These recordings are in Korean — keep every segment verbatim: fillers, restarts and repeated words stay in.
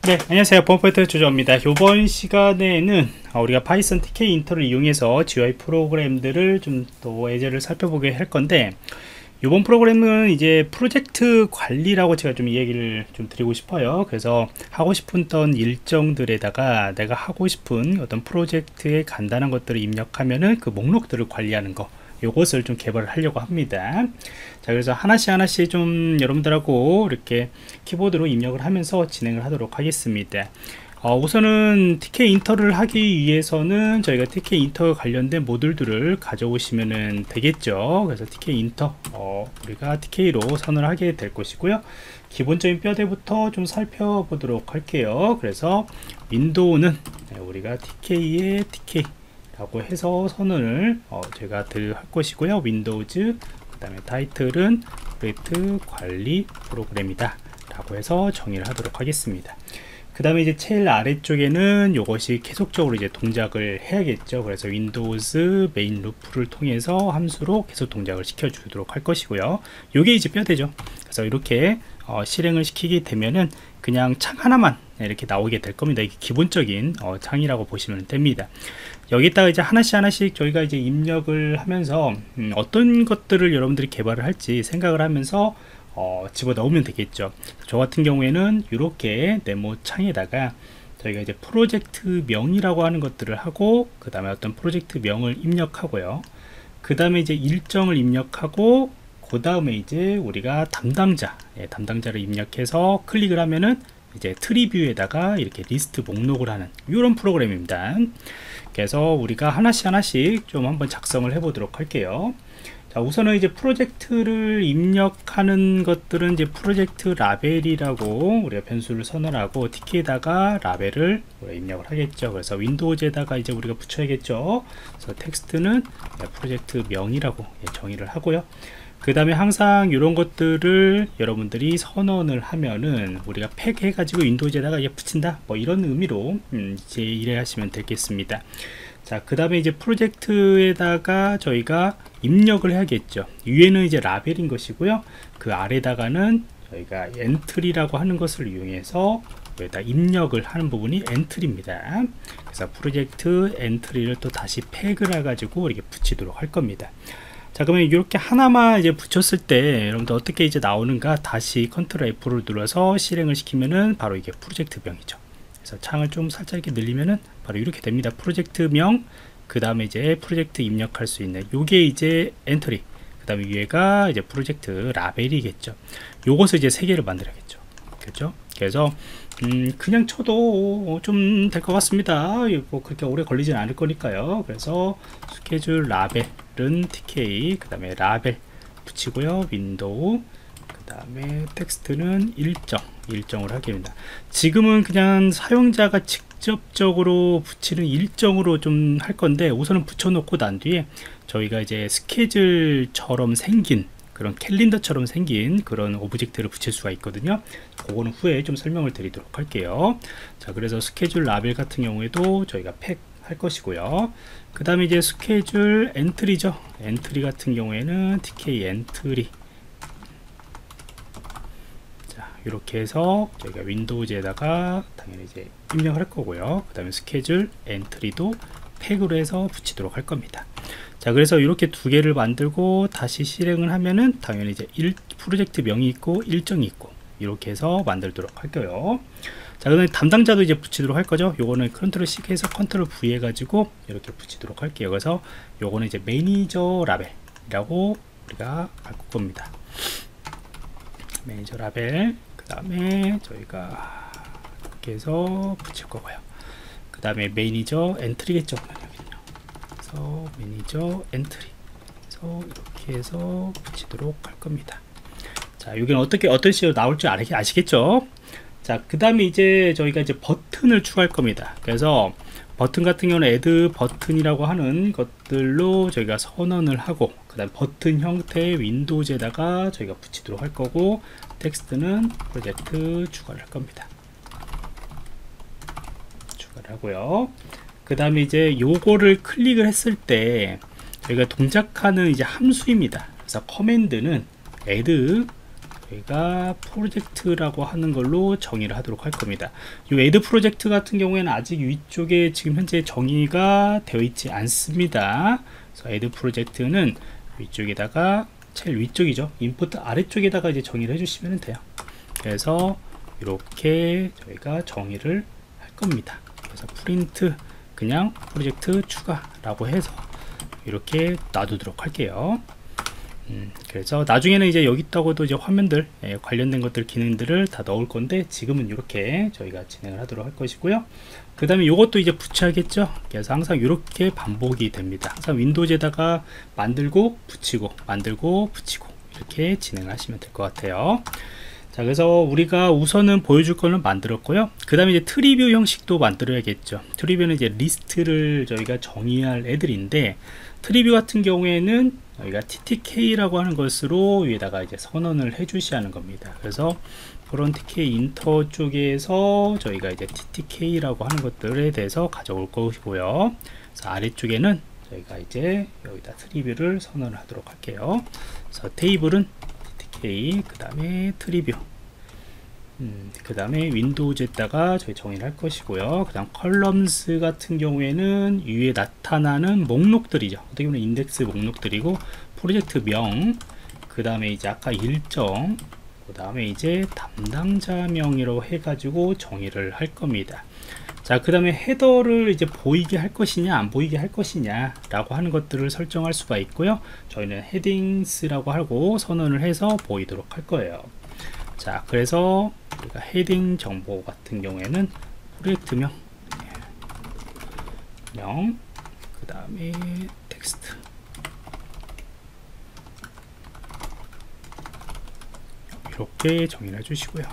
네, 안녕하세요. 범퍼트 조조입니다. 이번 시간에는 우리가 파이썬 티케이 인터를 이용해서 지유아이 프로그램들을 좀 더 예제를 살펴보게 할 건데, 이번 프로그램은 이제 프로젝트 관리라고 제가 좀 얘기를 좀 드리고 싶어요. 그래서 하고 싶은 일정들에다가 내가 하고 싶은 어떤 프로젝트의 간단한 것들을 입력하면은 그 목록들을 관리하는 거, 요것을 좀 개발을 하려고 합니다. 자, 그래서 하나씩 하나씩 좀 여러분들하고 이렇게 키보드로 입력을 하면서 진행을 하도록 하겠습니다. 어, 우선은 티케이 인터를 하기 위해서는 저희가 티케이 인터 관련된 모듈들을 가져오시면 되겠죠. 그래서 티케이 인터, 어, 우리가 티케이로 선언을 하게 될 것이고요. 기본적인 뼈대부터 좀 살펴보도록 할게요. 그래서 윈도우는 우리가 티케이의 티케이 라고 해서 선언을 어, 제가 들 할 것이고요. 윈도우즈, 그 다음에 타이틀은 프로젝트 관리 프로그램이다 라고 해서 정의를 하도록 하겠습니다. 그 다음에 이제 제일 아래쪽에는 이것이 계속적으로 이제 동작을 해야겠죠. 그래서 윈도우즈 메인 루프를 통해서 함수로 계속 동작을 시켜 주도록 할 것이고요. 요게 이제 뼈대죠. 그래서 이렇게 어, 실행을 시키게 되면은 그냥 창 하나만 이렇게 나오게 될 겁니다. 이게 기본적인 어, 창이라고 보시면 됩니다. 여기다가 이제 하나씩 하나씩 저희가 이제 입력을 하면서 음, 어떤 것들을 여러분들이 개발을 할지 생각을 하면서 어, 집어넣으면 되겠죠. 저 같은 경우에는 이렇게 네모 창에다가 저희가 이제 프로젝트 명이라고 하는 것들을 하고, 그 다음에 어떤 프로젝트 명을 입력하고요. 그 다음에 이제 일정을 입력하고, 그 다음에 이제 우리가 담당자, 예, 담당자를 입력해서 클릭을 하면은 이제 트리뷰에다가 이렇게 리스트 목록을 하는 이런 프로그램입니다. 그래서 우리가 하나씩 하나씩 좀 한번 작성을 해 보도록 할게요. 자, 우선은 이제 프로젝트를 입력하는 것들은 이제 프로젝트 라벨이라고 우리가 변수를 선언하고, 티케에다가 라벨을 우리가 입력을 하겠죠. 그래서 윈도우즈에다가 이제 우리가 붙여야겠죠. 그래서 텍스트는 프로젝트 명이라고 정의를 하고요. 그 다음에 항상 이런 것들을 여러분들이 선언을 하면은 우리가 팩 해가지고 윈도우즈에다가 이제 붙인다, 뭐 이런 의미로 음, 이제 이해하시면 되겠습니다. 자, 그 다음에 이제 프로젝트에다가 저희가 입력을 해야겠죠. 위에는 이제 라벨인 것이고요. 그 아래다가는 저희가 엔트리라고 하는 것을 이용해서 여기다 입력을 하는 부분이 엔트리입니다. 그래서 프로젝트 엔트리를 또 다시 팩을 해가지고 이렇게 붙이도록 할 겁니다. 자, 그러면 이렇게 하나만 이제 붙였을 때 여러분들 어떻게 이제 나오는가, 다시 컨트롤 에프를 눌러서 실행을 시키면은 바로 이게 프로젝트 명이죠. 그래서 창을 좀 살짝 이렇게 늘리면은 바로 이렇게 됩니다. 프로젝트 명, 그 다음에 이제 프로젝트 입력할 수 있는 요게 이제 엔트리, 그 다음에 위에가 이제 프로젝트 라벨이겠죠. 요것을 이제 세 개를 만들어야겠죠. 그렇죠? 그래서 음 그냥 쳐도 좀 될 것 같습니다. 뭐 그렇게 오래 걸리진 않을 거니까요. 그래서 스케줄 라벨은 티케이, 그 다음에 라벨 붙이고요. 윈도우, 그 다음에 텍스트는 일정, 일정을 하게 됩니다. 지금은 그냥 사용자가 직접적으로 붙이는 일정으로 좀 할 건데, 우선은 붙여놓고 난 뒤에 저희가 이제 스케줄처럼 생긴 그런 캘린더처럼 생긴 그런 오브젝트를 붙일 수가 있거든요. 그거는 후에 좀 설명을 드리도록 할게요. 자, 그래서 스케줄 라벨 같은 경우에도 저희가 팩 할 것이고요. 그 다음에 이제 스케줄 엔트리죠. 엔트리 같은 경우에는 티케이 엔트리, 이렇게 해서 저희가 윈도우즈에다가 당연히 이제 입력을 할 거고요. 그 다음에 스케줄 엔트리도 팩으로 해서 붙이도록 할 겁니다. 자, 그래서 이렇게 두 개를 만들고 다시 실행을 하면은 당연히 이제 일, 프로젝트 명이 있고 일정이 있고 이렇게 해서 만들도록 할게요. 자, 그다음에 담당자도 이제 붙이도록 할 거죠. 요거는 컨트롤 C 해서 컨트롤 V 해가지고 이렇게 붙이도록 할게요. 그래서 요거는 이제 매니저 라벨이라고 우리가 바꿀 겁니다. 매니저 라벨, 그 다음에 저희가 이렇게 해서 붙일 거고요. 그 다음에 매니저 엔트리겠죠. 그래서 매니저 엔트리, 그래서 이렇게 해서 붙이도록 할 겁니다. 자, 여기는 어떻게 어떤 식으로 나올지 아시겠죠? 자, 그 다음에 이제 저희가 이제 버튼을 추가할 겁니다. 그래서 버튼 같은 경우는 add 버튼이라고 하는 것들로 저희가 선언을 하고, 그 다음 버튼 형태의 윈도우즈에다가 저희가 붙이도록 할 거고, 텍스트는 프로젝트 추가를 할 겁니다. 추가를 하고요. 그 다음에 이제 요거를 클릭을 했을 때 저희가 동작하는 이제 함수입니다. 그래서 커맨드는 add 저희가 프로젝트라고 하는 걸로 정의를 하도록 할 겁니다. 이 애드 프로젝트 같은 경우에는 아직 위쪽에 지금 현재 정의가 되어 있지 않습니다. 그래서 애드 프로젝트는 위쪽에다가 제일 위쪽이죠. 인풋 아래쪽에다가 이제 정의를 해주시면 돼요. 그래서 이렇게 저희가 정의를 할 겁니다. 그래서 프린트 그냥 프로젝트 추가라고 해서 이렇게 놔두도록 할게요. 음, 그래서 나중에는 이제 여기 있다고도 이제 화면들 예, 관련된 것들 기능들을 다 넣을 건데 지금은 이렇게 저희가 진행을 하도록 할 것이고요. 그 다음에 이것도 이제 붙여야겠죠. 그래서 항상 이렇게 반복이 됩니다. 항상 윈도우에다가 만들고 붙이고 만들고 붙이고 이렇게 진행을 하시면 될 것 같아요. 자, 그래서 우리가 우선은 보여줄 거는 만들었고요. 그 다음에 이제 트리뷰 형식도 만들어야겠죠. 트리뷰는 이제 리스트를 저희가 정의할 애들인데, 트리뷰 같은 경우에는 저희가 티티케이라고 하는 것으로 위에다가 이제 선언을 해 주셔야 하는 겁니다. 그래서 프론트K 인터 쪽에서 저희가 이제 티티케이라고 하는 것들에 대해서 가져올 것이고요. 그래서 아래쪽에는 저희가 이제 여기다 트리뷰를 선언을 하도록 할게요. 그래서 테이블은 티티케이, 그 다음에 트리뷰, 음, 그 다음에 윈도우즈에다가 저희 정의를 할 것이고요. 그 다음 컬럼스 같은 경우에는 위에 나타나는 목록들이죠. 어떻게 보면 인덱스 목록들이고, 프로젝트 명, 그 다음에 이제 아까 일정, 그 다음에 이제 담당자명이라고 해가지고 정의를 할 겁니다. 자, 그 다음에 헤더를 이제 보이게 할 것이냐 안 보이게 할 것이냐 라고 하는 것들을 설정할 수가 있고요. 저희는 헤딩스라고 하고 선언을 해서 보이도록 할 거예요. 자, 그래서 우리가 헤딩 정보 같은 경우에는 프로젝트명 명, 그 다음에 텍스트, 이렇게 정의를 해주시고요.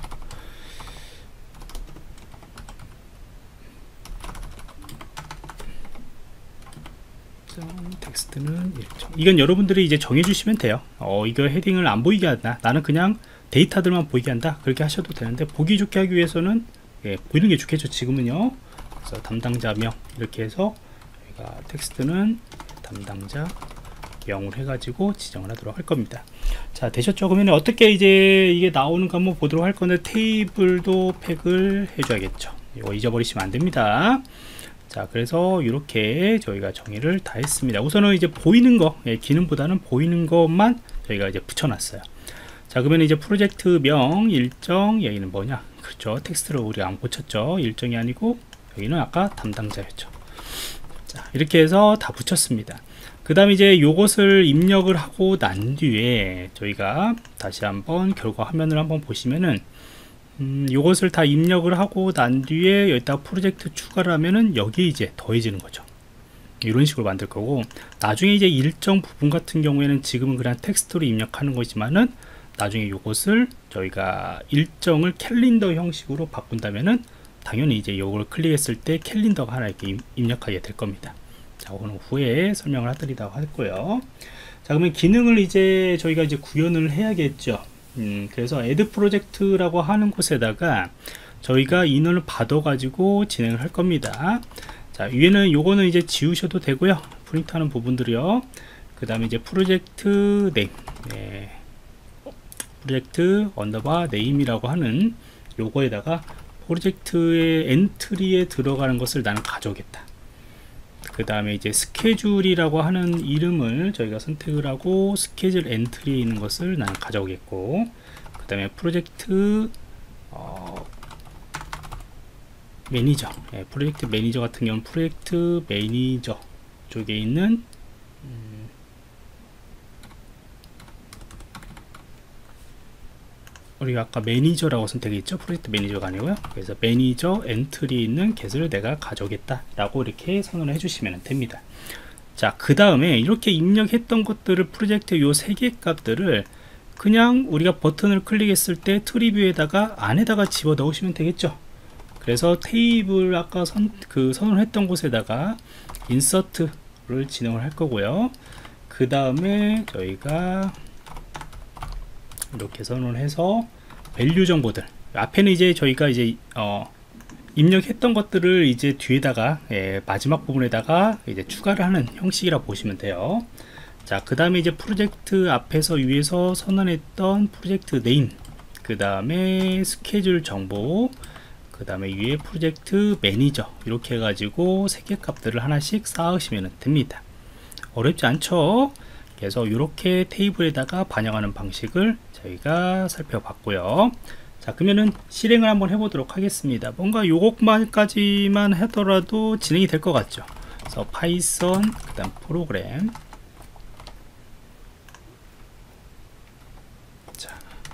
텍스트는 일정. 이건 여러분들이 이제 정해주시면 돼요. 어, 이거 헤딩을 안 보이게 한다. 나는 그냥 데이터들만 보이게 한다. 그렇게 하셔도 되는데, 보기 좋게 하기 위해서는 예, 보이는 게 좋겠죠. 지금은요. 그래서 담당자명 이렇게 해서 저희가 텍스트는 담당자 명을 해가지고 지정을 하도록 할 겁니다. 자, 되셨죠? 그러면 어떻게 이제 이게 나오는가 한번 보도록 할 건데, 테이블도 팩을 해줘야겠죠. 이거 잊어버리시면 안 됩니다. 자, 그래서 이렇게 저희가 정의를 다 했습니다. 우선은 이제 보이는 거, 예, 기능보다는 보이는 것만 저희가 이제 붙여놨어요. 자, 그러면 이제 프로젝트 명, 일정, 여기는 뭐냐? 그렇죠. 텍스트를 우리가 안 고쳤죠. 일정이 아니고, 여기는 아까 담당자였죠. 자, 이렇게 해서 다 붙였습니다. 그 다음에 이제 요것을 입력을 하고 난 뒤에 저희가 다시 한번 결과 화면을 한번 보시면은, 음, 요것을 다 입력을 하고 난 뒤에 여기다 프로젝트 추가를 하면은 여기 이제 더해지는 거죠. 이런 식으로 만들 거고, 나중에 이제 일정 부분 같은 경우에는 지금은 그냥 텍스트로 입력하는 거지만은 나중에 요것을 저희가 일정을 캘린더 형식으로 바꾼다면은 당연히 이제 요걸 클릭했을 때 캘린더가 하나 이렇게 입력하게 될 겁니다. 자, 오늘 후에 설명을 해드리도록 할 거예요. 자, 그러면 기능을 이제 저희가 이제 구현을 해야겠죠. 음, 그래서 애드 프로젝트라고 하는 곳에다가 저희가 인원을 받아 가지고 진행을 할 겁니다. 자, 위에는 요거는 이제 지우셔도 되고요. 프린트하는 부분들이요. 그 다음에 이제 프로젝트 네임, 네. 프로젝트 언더바 네임이라고 하는 요거에다가 프로젝트의 엔트리에 들어가는 것을 나는 가져오겠다. 그 다음에 이제 스케줄이라고 하는 이름을 저희가 선택을 하고 스케줄 엔트리에 있는 것을 나는 가져오겠고, 그 다음에 프로젝트 어, 매니저, 예, 프로젝트 매니저 같은 경우는 프로젝트 매니저 쪽에 있는 음, 우리가 아까 매니저라고 선택했죠. 프로젝트 매니저가 아니고요. 그래서 매니저 엔트리에 있는 get을 내가 가져오겠다 라고 이렇게 선언을 해주시면 됩니다. 자, 그 다음에 이렇게 입력했던 것들을 프로젝트 요 세 개 값들을 그냥 우리가 버튼을 클릭했을 때 트리뷰에다가 안에다가 집어 넣으시면 되겠죠. 그래서 테이블 아까 선, 그 선언을 했던 곳에다가 인서트를 진행을 할 거고요. 그 다음에 저희가 이렇게 선언을 해서 밸류 정보들, 앞에는 이제 저희가 이제 어, 입력했던 것들을 이제 뒤에다가 예, 마지막 부분에다가 이제 추가를 하는 형식이라 보시면 돼요. 자, 그 다음에 이제 프로젝트 앞에서 위에서 선언했던 프로젝트 네임, 그 다음에 스케줄 정보, 그 다음에 위에 프로젝트 매니저, 이렇게 해가지고 세 개 값들을 하나씩 쌓으시면 됩니다. 어렵지 않죠? 그래서 이렇게 테이블에다가 반영하는 방식을 저희가 살펴봤고요. 자, 그러면은 실행을 한번 해보도록 하겠습니다. 뭔가 요것만까지만 하더라도 진행이 될 것 같죠? 그래서 파이썬, 그 다음 프로그램. 자,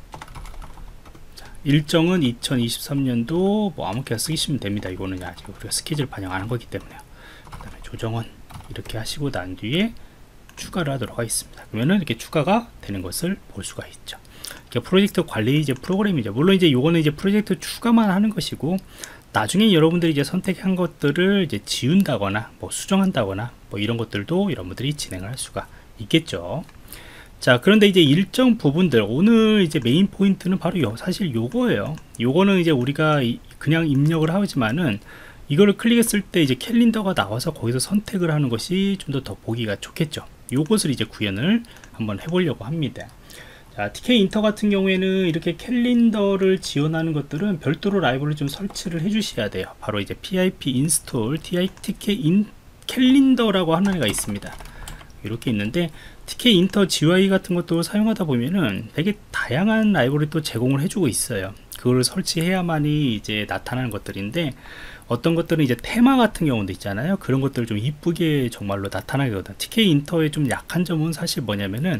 자, 일정은 이천이십삼 년도 뭐 아무렇게나 쓰시면 됩니다. 이거는 아직 우리가 스케줄 반영하는 거기 때문에요. 그 다음에 조정은 이렇게 하시고 난 뒤에 추가를 하도록 하겠습니다. 그러면은 이렇게 추가가 되는 것을 볼 수가 있죠. 프로젝트 관리 이제 프로그램이죠. 물론 이제 요거는 이제 프로젝트 추가만 하는 것이고, 나중에 여러분들이 이제 선택한 것들을 이제 지운다거나 뭐 수정한다거나 뭐 이런 것들도 여러분들이 진행을 할 수가 있겠죠. 자, 그런데 이제 일정 부분들, 오늘 이제 메인 포인트는 바로 요, 사실 요거예요. 요거는 이제 우리가 그냥 입력을 하지만은 이거를 클릭했을 때 이제 캘린더가 나와서 거기서 선택을 하는 것이 좀 더 더 보기가 좋겠죠. 요것을 이제 구현을 한번 해보려고 합니다. 자, 티케이 인터 같은 경우에는 이렇게 캘린더를 지원하는 것들은 별도로 라이브러를 좀 설치를 해 주셔야 돼요. 바로 이제 pip install 티케이 인 캘린더라고 하는 애가 있습니다. 이렇게 있는데 티케이 인터 지유아이 같은 것도 사용하다 보면은 되게 다양한 라이브러리 또 제공을 해주고 있어요. 그걸 설치해야만이 이제 나타나는 것들인데, 어떤 것들은 이제 테마 같은 경우도 있잖아요. 그런 것들을 좀 이쁘게 정말로 나타나거든. 티케이 인터의 좀 약한 점은 사실 뭐냐면은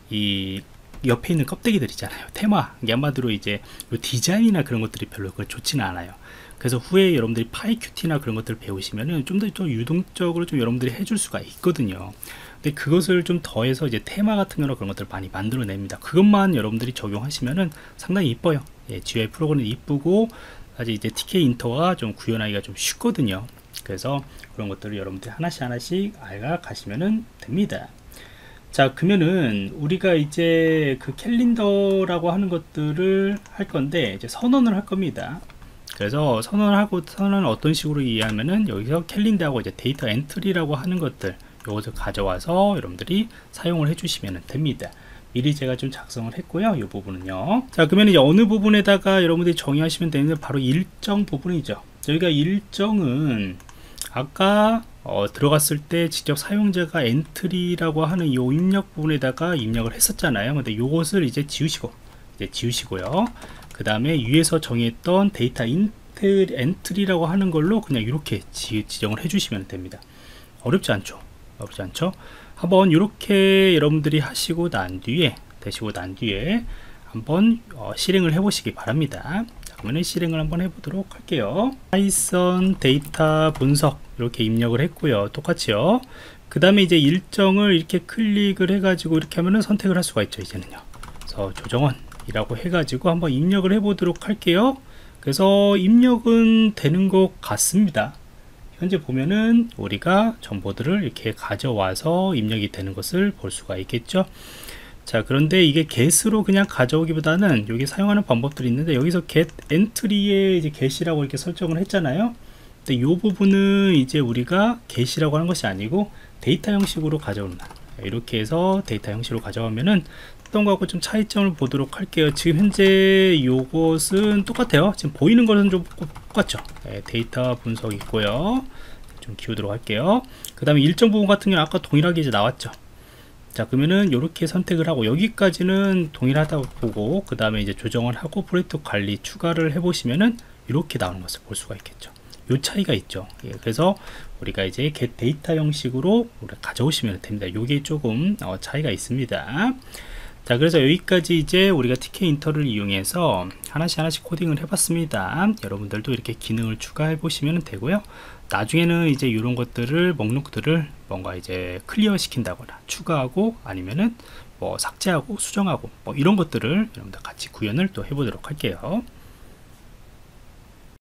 이 옆에 있는 껍데기들 있잖아요. 테마, 이게 한마디로 이제 디자인이나 그런 것들이 별로 좋지는 않아요. 그래서 후에 여러분들이 파이큐티나 그런 것들을 배우시면은 좀 더 좀 유동적으로 좀 여러분들이 해줄 수가 있거든요. 근데 그것을 좀 더해서 이제 테마 같은 경우나 그런 것들을 많이 만들어냅니다. 그것만 여러분들이 적용하시면은 상당히 이뻐요. 예, 지유아이 프로그램이 이쁘고, 사실 이제 티케이 인터가 좀 구현하기가 좀 쉽거든요. 그래서 그런 것들을 여러분들이 하나씩 하나씩 알아가시면 됩니다. 자, 그러면은 우리가 이제 그 캘린더라고 하는 것들을 할 건데, 이제 선언을 할 겁니다. 그래서 선언을 하고, 선언은 어떤 식으로 이해하면은 여기서 캘린더하고 이제 데이터 엔트리라고 하는 것들, 이것을 가져와서 여러분들이 사용을 해주시면 됩니다. 미리 제가 좀 작성을 했고요. 이 부분은요. 자, 그러면 이제 어느 부분에다가 여러분들이 정의하시면 되는 게 바로 일정 부분이죠. 저희가 일정은 아까 어, 들어갔을 때 직접 사용자가 엔트리라고 하는 이 입력 부분에다가 입력을 했었잖아요. 근데 이것을 이제 지우시고, 이제 지우시고요. 그 다음에 위에서 정의했던 데이터 인트, 엔트리라고 하는 걸로 그냥 이렇게 지, 지정을 해주시면 됩니다. 어렵지 않죠? 어렵지 않죠? 한번 이렇게 여러분들이 하시고 난 뒤에, 되시고 난 뒤에 한번 어, 실행을 해 보시기 바랍니다. 자, 그러면 실행을 한번 해보도록 할게요. 파이썬 데이터 분석 이렇게 입력을 했고요. 똑같이요. 그 다음에 이제 일정을 이렇게 클릭을 해가지고 이렇게 하면은 선택을 할 수가 있죠. 이제는요. 그래서 조정원이라고 해가지고 한번 입력을 해보도록 할게요. 그래서 입력은 되는 것 같습니다. 현재 보면은 우리가 정보들을 이렇게 가져와서 입력이 되는 것을 볼 수가 있겠죠. 자, 그런데 이게 get으로 그냥 가져오기보다는 여기 사용하는 방법들이 있는데, 여기서 get entry에 이제 get이라고 이렇게 설정을 했잖아요. 근데 이 부분은 이제 우리가 get이라고 하는 것이 아니고 데이터 형식으로 가져온다. 이렇게 해서 데이터 형식으로 가져가면은 어떤 거하고 좀 차이점을 보도록 할게요. 지금 현재 이것은 똑같아요. 지금 보이는 것은 좀 똑같죠. 네, 데이터 분석 있고요. 좀 키우도록 할게요. 그 다음에 일정 부분 같은 경우는 아까 동일하게 이제 나왔죠. 자, 그러면은 이렇게 선택을 하고 여기까지는 동일하다고 보고, 그 다음에 이제 조정을 하고 프로젝트 관리 추가를 해 보시면은 이렇게 나오는 것을 볼 수가 있겠죠. 요 차이가 있죠. 예, 그래서 우리가 이제 get 데이터 형식으로 우리가 가져오시면 됩니다. 요게 조금 어, 차이가 있습니다. 자, 그래서 여기까지 이제 우리가 티케이 인터를 이용해서 하나씩 하나씩 코딩을 해봤습니다. 여러분들도 이렇게 기능을 추가해 보시면 되고요. 나중에는 이제 이런 것들을, 목록들을 뭔가 이제 클리어 시킨다거나 추가하고 아니면은 뭐 삭제하고 수정하고 뭐 이런 것들을 여러분들 같이 구현을 또 해보도록 할게요.